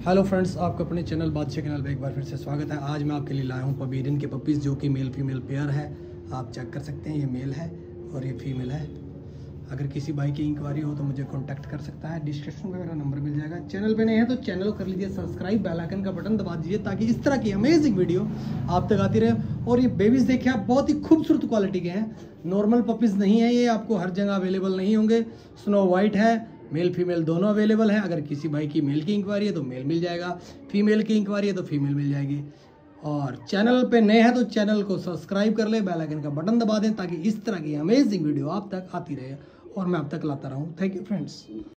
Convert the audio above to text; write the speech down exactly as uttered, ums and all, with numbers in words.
Hello friends, आपको अपने channel बादशाह के नाल पे एक बार फिर से स्वागत है। आज मैं आपके लिए लाया हूँ पबीरियन के पपीज़, जो कि मेल फीमेल पेयर है। आप चेक कर सकते हैं, ये मेल है और ये फीमेल है। अगर किसी भाई की इंक्वायरी हो तो मुझे कांटेक्ट कर सकता है। डिस्क्रिप्शन में मेरा नंबर मिल जाएगा। चैनल पे नहीं है तो चैनल को कर लीजिए सब्सक्राइब, बेल आइकन का बटन दबा दीजिए ताकि इस तरह की अमेजिंग वीडियो आप तक आती रहे। और ये बेबीज़ देखिए आप, बहुत ही खूबसूरत क्वालिटी के हैं। नॉर्मल पपीज़ नहीं है ये, आपको हर जगह अवेलेबल नहीं होंगे। स्नो वाइट है, मेल फीमेल दोनों अवेलेबल है। अगर किसी भाई की मेल की इंक्वायरी है तो मेल मिल जाएगा, फीमेल की इंक्वायरी है तो फीमेल मिल जाएगी। और चैनल पे नए हैं तो चैनल को सब्सक्राइब कर ले, बेल आइकन का बटन दबा दें ताकि इस तरह की अमेजिंग वीडियो आप तक आती रहे और मैं आप तक लाता रहूं। Thank you friends.